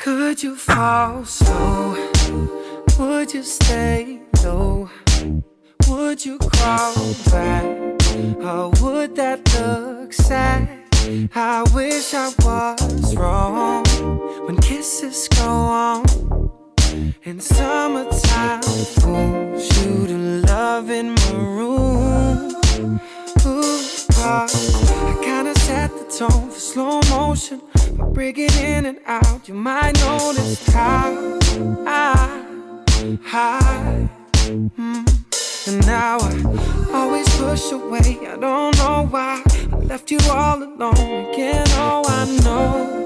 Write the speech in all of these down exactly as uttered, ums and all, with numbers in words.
Could you fall slow? Would you stay low? Would you crawl back? Or would that look sad? I wish I was wrong when kisses go on in summertime. Fools you to love in maroon. Ooh, uh, I kinda set the tone for slow motion by breaking in and out. You might notice how I hide. Mm. And now I always push away. I don't know why I left you all alone again. Oh, I know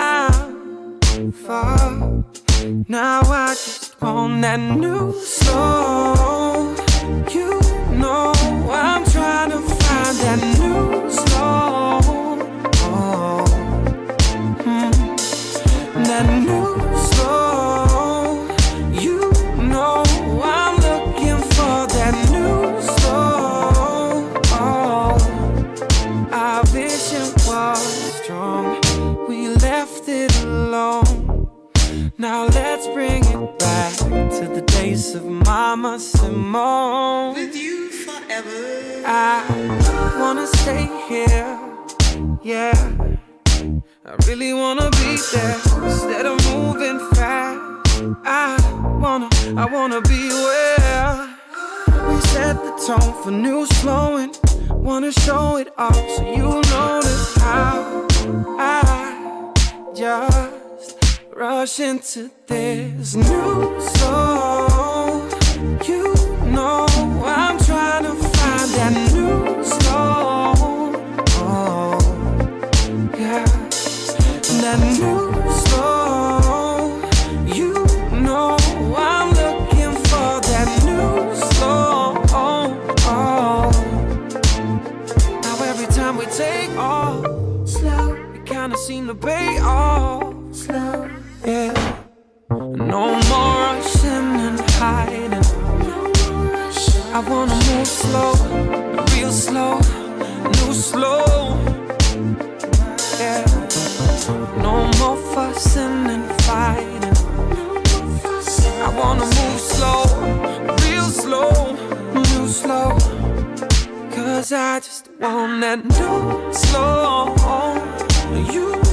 I'm far. Now I just want that new slow. You know I'm trying to find that new slow. Oh, mm. That new slow. You know I'm looking for that new slow. Oh, our vision was strong. We left it alone. Now let's bring it back to the days of Mama Simone. With you forever. I wanna stay here, yeah. I really wanna be there instead of moving fast. I wanna, I wanna be where we set the tone for new slowing. Wanna show it off so you'll notice how I just rush into this new soul. You know I'm trying to find that new soul. Oh, yeah, that new soul. You know I'm looking for that new soul. Oh, now every time we take off slow, we kinda seem to pay off slow. Yeah, no more rushing and hiding. I wanna move slow, real slow, new slow. Yeah, no more fussing and fighting. I wanna move slow, real slow, new slow. Cause I just want that new slow. You